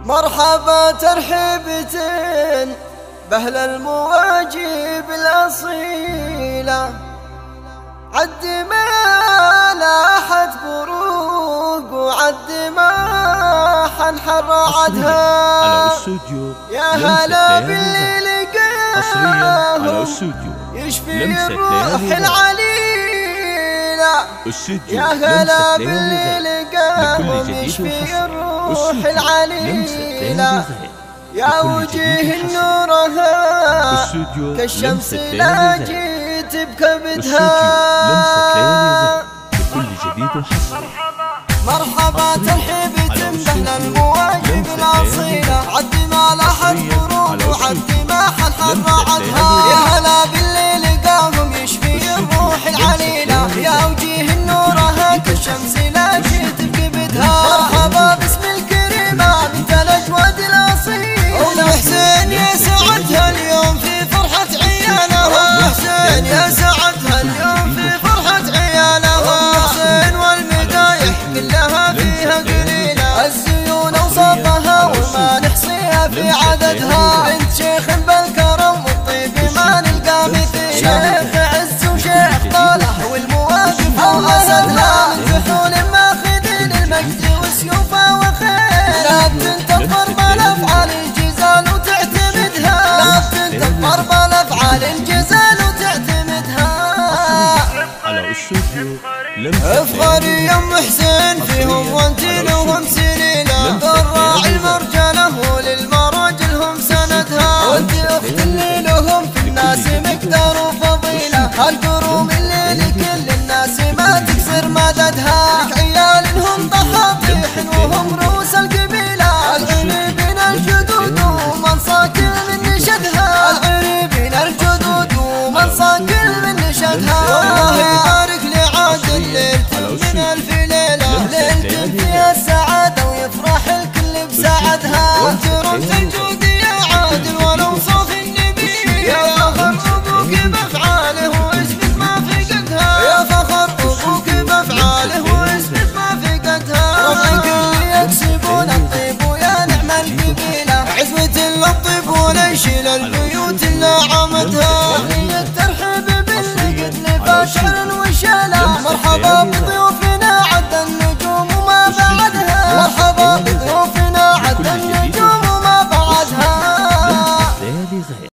مرحبا ترحيبة بأهل المواجب الأصيلة، عد ما لاحت بروق وعد ما حنحر عدها. يا هلا باللي لقاهم يشفي الروح العليلة، يا هلا باللي لقاهم يشفي الروح العليلة. يا وجيه النورها كالشمس لا جيت بكبدها. مرحبا ترحيبة بأهل المواجب الأصيلة، عد ما لاحت بروق وعد ما حنحر عدها. يا هلا باللي لقاهم يشفي الروح العليلة، يا وجيه النورها كالشمس لا جيت بكبدها. مرحبا باسم الكريمة بنت الأجواد الأصيلة، حسين يا سعدها اليوم في فرحة عيالها. حسين يا سعدها اليوم في فرحة عيالها. حسين والمدايح كلها فيها قليلة، الزيون وصفها وما نحصيها في عددها. بنت شيخ بالكرم والطيب ما نلقى مثيلة، شيخ عز وشيخ طالح والمواقف وأسدها. من فحول ماخذين المجد وسيوفه وخيل، لا بتنتظر بالأفعال الجزال وتعتمدها. لا بتنتظر بالأفعال الجزال وتعتمدها. افخري يا ام حسين فيهم وانت لهم سليلة، الراعي المرجلة وللمراجل هم سندها. وانت اخت اللي لهم في الناس مقدار وفضيلة، القروم اللي لكل الناس ما تكسر مددها. لك عيال هم ضحاطيح وهم رؤوس القبيلة، العريبين الجدود ومن صاكل من نشدها. العريبين الجدود ومن صاكل من نشدها. والله يبارك لعادل ليلة من ألف ليلة، ليلة فيها السعادة ويفرح الكل بسعدها. وانت رمز الجود يا عادل ولو صوف النبي، يا فخر أبوك بأفعاله واثبت ما في قدها. يا فخر أبوك بأفعاله واثبت ما في قدها. ربك اللي يكسبون الطيب ويا نعم القبيلة، عزوة للطيب ولا يشيل